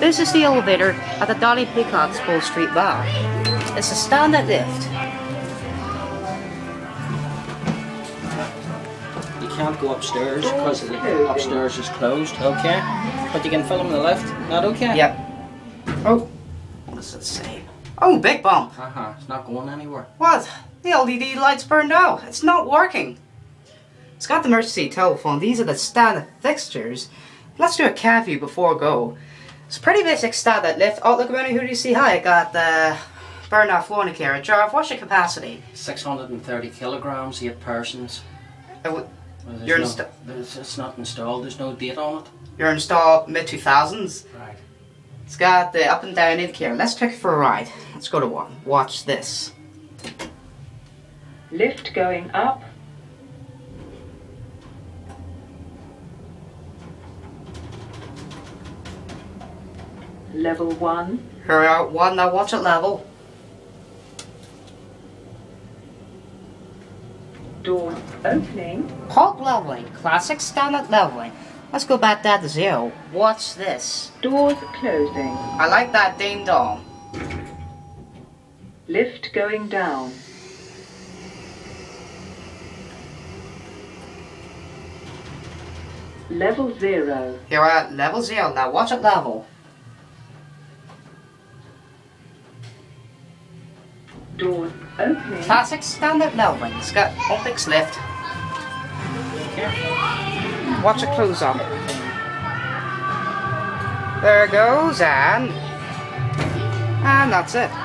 This is the elevator at the Dolly Peacock's Bull Street Bar. It's a standard lift. You can't go upstairs because upstairs is closed, okay? But you can film the lift, not okay? Yep. Oh, what does it say? Oh, big bump. It's not going anywhere. What? The LED light's burned out. It's not working. It's got the emergency telephone. These are the standard fixtures. Let's do a cab view before go. It's a pretty basic standard lift. Oh, look around, who do you see? Hi, I got the burnout flooring here. A jar of what's your capacity? 630 kilograms, 8 persons. It's not installed, there's no date on it. You're installed mid-2000s? Right. It's got the up and down indicator. Let's take it for a ride. Let's go to one. Watch this. Lift going up. Level 1. Here we are, 1. Now watch it level. Doors opening. Halt leveling. Classic standard leveling. Let's go back down to 0. Watch this. Doors closing. I like that ding dong. Lift going down. Level 0. Here we're at level 0. Now watch it level. Doors opening. Classic standard leveling. It's got Olympics lift. Watch it close on. There it goes, and that's it.